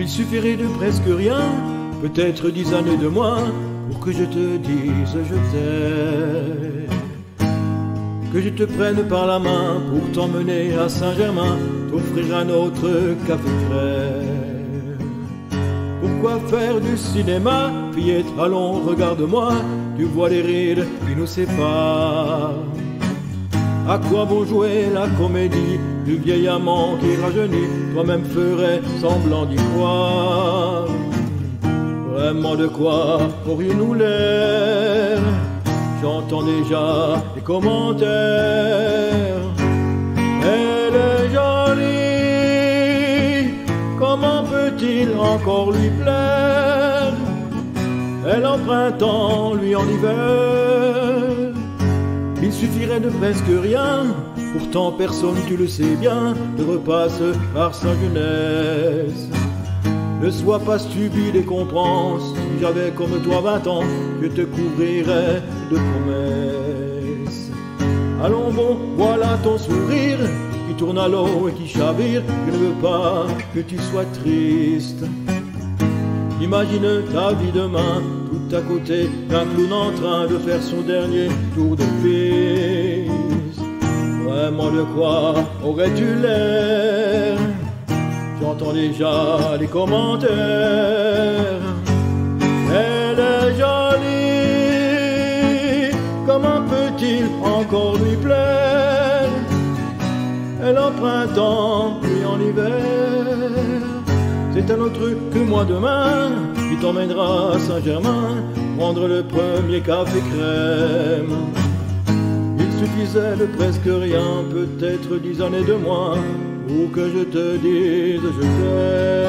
suffirait de presque rien, peut-être 10 années de moins, pour que je te dise je t'aime. Que je te prenne par la main pour t'emmener à Saint-Germain, t'offrir un autre café crème. Pourquoi faire du cinéma, fillette, allons, regarde-moi, tu vois les rides qui nous séparent. À quoi bon jouer la comédie du vieil amant qui rajeunit, toi-même ferais semblant d'y croire. Vraiment de quoi aurions-nous l'air? J'entends déjà les commentaires. Elle est jolie, comment peut-il encore lui plaire? Elle en printemps, lui en hiver. Il suffirait de presque rien, pourtant personne, tu le sais bien, ne repasse par sa jeunesse. Ne sois pas stupide et comprends, si j'avais comme toi 20 ans, je te couvrirais de promesses. Allons bon, voilà ton sourire, qui tourne à l'eau et qui chavire, je ne veux pas que tu sois triste. Imagine ta vie demain, tout à côté d'un clown en train de faire son dernier tour de piste. Vraiment de quoi aurais-tu l'air? J'entends déjà les commentaires. Elle est jolie, comment peut-il encore lui plaire? Elle en printemps, lui en hiver. C'est un autre truc que moi demain, qui t'emmènera à Saint-Germain, prendre le premier café crème. Il suffisait de presque rien, peut-être 10 années de moins, pour que je te dise je t'aime.